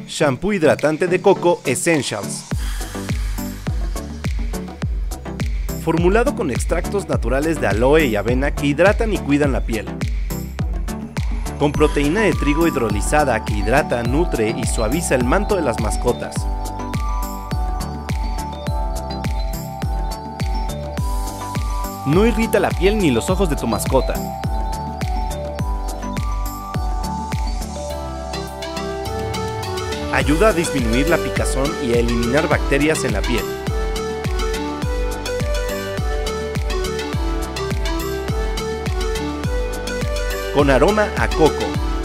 Shampoo hidratante de coco Essentials. Formulado con extractos naturales de aloe y avena que hidratan y cuidan la piel. Con proteína de trigo hidrolizada que hidrata, nutre y suaviza el manto de las mascotas. No irrita la piel ni los ojos de tu mascota. Ayuda a disminuir la picazón y a eliminar bacterias en la piel. Con aroma a coco.